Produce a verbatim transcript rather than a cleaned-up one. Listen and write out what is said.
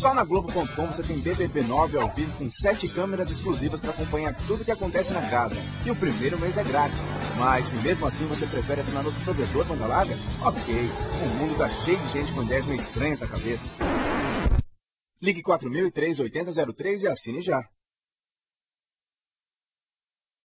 Só na Globo ponto com você tem B B B nove ao vivo com sete câmeras exclusivas para acompanhar tudo que acontece na casa. E o primeiro mês é grátis. Mas se mesmo assim você prefere assinar outro provedor banda larga, ok. O mundo tá cheio de gente com ideias meio estranhas na cabeça. Ligue quatro mil e três, oitenta zero três e assine já.